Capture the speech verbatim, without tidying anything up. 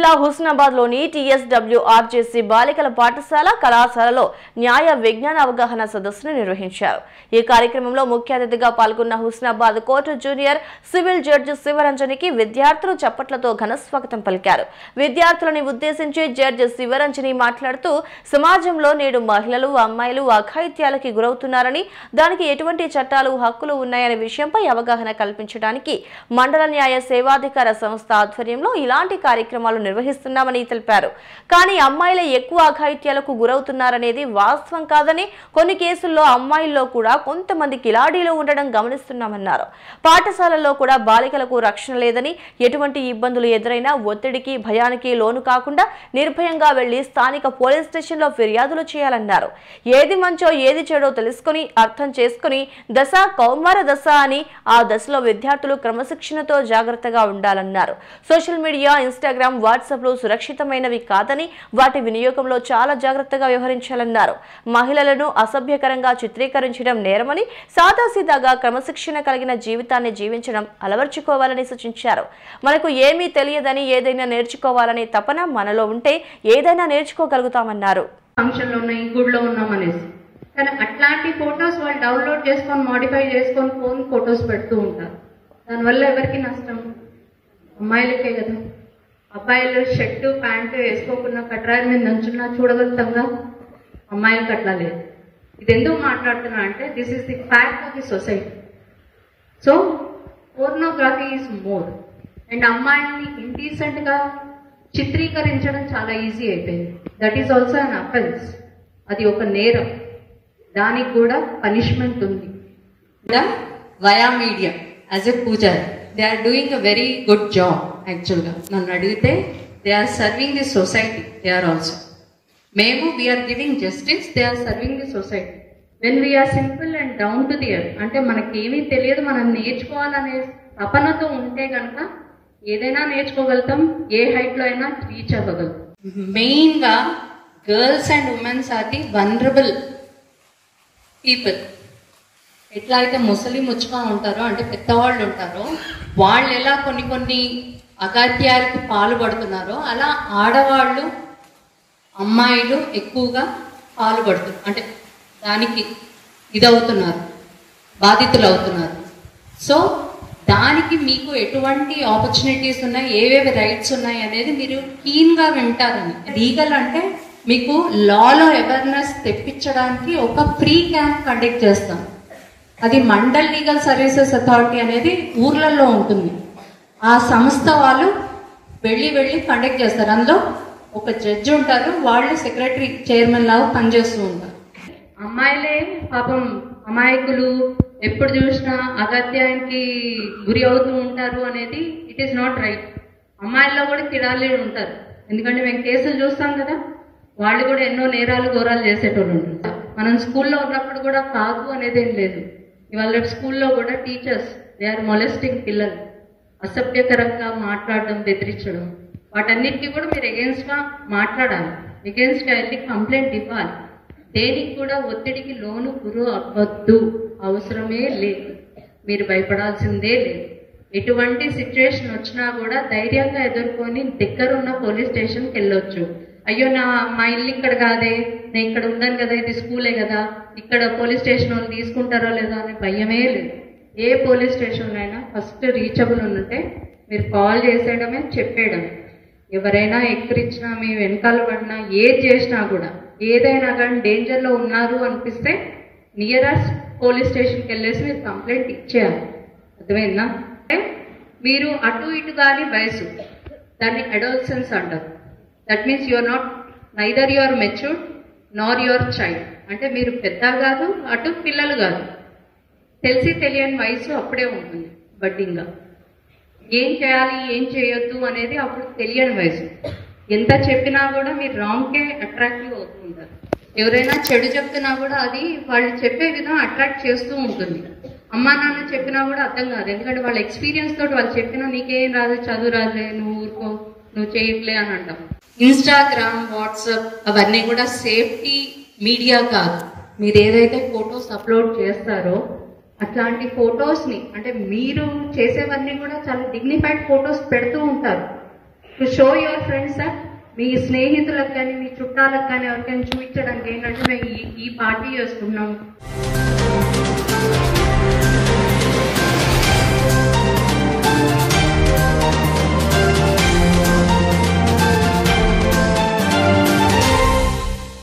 జిల్లా హుస్నాబాద్ లోని TSW RJC బాలికల పాఠశాల కళాశాలలో న్యాయ విజ్ఞాన అవగాహన సదస్సును నిర్వహించారు. ఈ కార్యక్రమంలో ముఖ్య అతిథిగా పాల్గొన్న Husnabad court junior civil judge శివరంజనికి విద్యార్థులు చప్పట్లతో ఘన స్వాగతం పలికారు. విద్యార్థులని ఉద్దేశించి జడ్జి శివరంజని మాట్లాడుతూ సమాజంలో నేడు మహిళలు అమ్మాయిలు అఘాయిత్యాలకి గురవుతున్నారని, దానికి ఎటువంటి చట్టాలు హక్కులు ఉన్నాయనే విషయంపై అవగాహన కల్పించడానికి మండల న్యాయ సేవాధికార సంస్థ ఆధ్వర్యంలో ఇలాంటి కార్యక్రమాలు నిర్వహిస్తున్నామని తెలిపారు. కానీ అమ్మాయిలే ఎక్కువ అఘాయిత్యాలకు గురవుతున్నారనేది వాస్తవం కాదని, కొన్ని కేసుల్లో అమ్మాయిల్లో కూడా కొంతమంది కిలాడీలు ఉండడం గమనిస్తున్నామన్నారు. పాఠశాలల్లో కూడా బాలికలకు రక్షణ లేదని, ఎటువంటి ఇబ్బందులు ఎదురైనా ఒత్తిడికి భయానికి లోను కాకుండా నిర్భయంగా వెళ్లి స్థానిక పోలీస్ స్టేషన్లో ఫిర్యాదులు చేయాలన్నారు. ఏది మంచో ఏది చెడో తెలుసుకుని అర్థం చేసుకుని దశ కౌమార దశ అని ఆ దశలో విద్యార్థులు క్రమశిక్షణతో జాగ్రత్తగా ఉండాలన్నారు. సోషల్ మీడియా, ఇన్స్టాగ్రామ్, వాట్సాప్ లు సురక్షితమైనవి కాదని, వాటి వినియోగంలో చాలా జాగ్రత్తగా వ్యవహరించాలన్నారు. మహిళలను అసభ్యకరంగా చిత్రీకరించడం నేరమని, సాదాసీదాగా క్రమశిక్షణ కలిగిన జీవితాన్ని జీవించడం అలవర్చుకోవాలని సూచించారు. మనకు ఏమీ తెలియదని, ఏదైనా నేర్చుకోవాలనే తపన మనలో ఉంటే ఏదైనా నేర్చుకోగలుగుతామన్నారు. ఫంక్షన్ లో ఉన్నాయి, గుడిలో ఉన్నామనేసి, కానీ అట్లాంటి ఫొటోస్ వాళ్ళు డౌన్లోడ్ చేసుకొని మోడిఫై చేసుకొని ఫోన్ ఫొటోస్ పెడుతూ ఉంటారు. దానివల్ల ఎవరికి నష్టం? అమ్మాయిలకే కదా. అబ్బాయిలు షర్టు ప్యాంటు వేసుకోకుండా కట్రాయి మీద నుంచున్నా చూడగలుగుతాంగా, అమ్మాయిలకు అట్లా లేదు. ఇది ఎందుకు మాట్లాడుతున్నా అంటే this is the fact of the society. So pornography is more, and అమ్మాయిల్ని ఇండీసెంట్ గా చిత్రీకరించడం చాలా ఈజీ అయిపోయింది. That is also an offence. అది ఒక నేరం, దానికి కూడా పనిష్మెంట్ ఉంది. Via media as a pujari they are doing a very good job. యాక్చువల్గా నన్ను అడిగితే they are serving the society. They are also, మేము we are giving justice, they are serving the society. When we are simple and down to the earth, అంటే మనకేమీ తెలియదు, మనం నేర్చుకోవాలనే తపనతో ఉంటే కనుక ఏదైనా నేర్చుకోగలుగుతాం, ఏ హైట్ లో అయినా రీచ్ అవ్వగలుగుతాం. మెయిన్ గా girls and womens are the vulnerable people. ఎట్లా అయితే ముసలి ముచ్చుగా ఉంటారో, అంటే పెద్దవాళ్ళు ఉంటారో, వాళ్ళు ఎలా కొన్ని కొన్ని అగాత్యాలకి పాల్పడుతున్నారో, అలా ఆడవాళ్ళు అమ్మాయిలు ఎక్కువగా పాల్పడుతున్నారు, అంటే దానికి ఇదవుతున్నారు, బాధితులు అవుతున్నారు. సో దానికి మీకు ఎటువంటి ఆపర్చునిటీస్ ఉన్నాయి, ఏవేవి రైట్స్ ఉన్నాయి అనేది మీరు కీన్గా వింటారని. లీగల్ అంటే మీకు లాలో అవేర్నెస్ తెప్పించడానికి ఒక ఫ్రీ క్యాంప్ కండక్ట్ చేస్తాం. అది మండల్ లీగల్ సర్వీసెస్ అథారిటీ అనేది ఊర్లలో ఉంటుంది. ఆ సంస్థ వాళ్ళు వెళ్ళి వెళ్ళి కండక్ట్ చేస్తారు. అందులో ఒక జడ్జి ఉంటారు, వాళ్ళు సెక్రటరీ చైర్మన్ లాగా పనిచేస్తూ ఉంటారు. అమ్మాయిలే పాపం అమాయకులు, ఎప్పుడు చూసినా అగత్యానికి గురి అవుతూ ఉంటారు అనేది ఇట్ ఈస్ నాట్ రైట్. అమ్మాయిల్లో కూడా కిడాలు ఉంటారు, ఎందుకంటే మేము కేసులు చూస్తాం కదా, వాళ్ళు కూడా ఎన్నో నేరాలు ఘోరాలు చేసేటోళ్ళు ఉంటారు. మనం స్కూల్లో ఉన్నప్పుడు కూడా కాదు అనేది ఏం లేదు. ఇవాళ స్కూల్లో కూడా టీచర్స్ దే ఆర్ మొలెస్టింగ్ పిల్లలు, అసభ్యకరంగా మాట్లాడడం, బెదిరించడం, వాటన్నిటికీ కూడా మీరు అగేన్స్ట్ గా మాట్లాడాలి, అగేన్స్ట్ గా వెళ్ళి కంప్లైంట్ ఇవ్వాలి. దేనికి కూడా ఒత్తిడికి లోను గురు అవ్వద్దు, అవసరమే లేదు, మీరు భయపడాల్సిందే లేదు. ఎటువంటి సిచ్యువేషన్ వచ్చినా కూడా ధైర్యంగా ఎదుర్కొని దగ్గరున్న పోలీస్ స్టేషన్కి వెళ్ళొచ్చు. అయ్యో నా మా ఇల్లు ఇక్కడ కాదే, నేను ఇక్కడ ఉన్నాను కదా, ఇది స్కూలే కదా, ఇక్కడ పోలీస్ స్టేషన్ వాళ్ళు తీసుకుంటారో లేదో అనే భయమే లేదు. ఏ పోలీస్ స్టేషన్లో అయినా ఫస్ట్ రీచబుల్ ఉంటే మీరు కాల్ చేసేయడమే, చెప్పేయడమే. ఎవరైనా ఎక్కిరించినా, మీ వెనకాల పడినా, ఏది చేసినా కూడా, ఏదైనా కానీ డేంజర్లో ఉన్నారు అనిపిస్తే నియరెస్ట్ పోలీస్ స్టేషన్కి వెళ్ళేసి మీరు కంప్లైంట్ ఇచ్చేయాలి. అర్థమైందా? అంటే మీరు అటు ఇటు కానీ వయసు, దాన్ని అడోల్సెన్స్ అంటారు. That means you are not neither you are matured nor your child. అంటే మీరు పెద్ద కాదు, అటు పిల్లలు కాదు, తెలిసి తెలియని వయసు అప్పుడే ఉంటుంది బడ్డింగ్గా. ఏం చేయాలి ఏం చేయొద్దు అనేది అప్పుడు తెలియని వయసు. ఎంత చెప్పినా కూడా మీరు రాంగ్కే అట్రాక్టివ్ అవుతూ ఉంటారు. ఎవరైనా చెడు చెప్తున్నా కూడా అది వాళ్ళు చెప్పే విధంగా అట్రాక్ట్ చేస్తూ ఉంటుంది. అమ్మా నాన్న చెప్పినా కూడా అర్థం కాదు, ఎందుకంటే వాళ్ళ ఎక్స్పీరియన్స్ తోటి వాళ్ళు చెప్పినా నీకేం రాదు, చదువు రాదులే, నువ్వు ఊరుకో, నువ్వు చేయట్లే అని అంటాం. ఇన్స్టాగ్రామ్, వాట్సాప్ అవన్నీ కూడా సేఫ్టీ మీడియా కాదు. మీరు ఏదైతే ఫొటోస్ అప్లోడ్ చేస్తారో అట్లాంటి ఫొటోస్ ని, అంటే మీరు చేసేవన్నీ కూడా చాలా డిగ్నిఫైడ్ ఫొటోస్ పెడుతూ ఉంటారు. To show your friends that మీ స్నేహితులకు కానీ మీ చుట్టాలకు కానీ ఎవరికైనా చూపించడానికి ఏంటంటే మేము ఈ ఈ పార్టీ చేసుకున్నాము.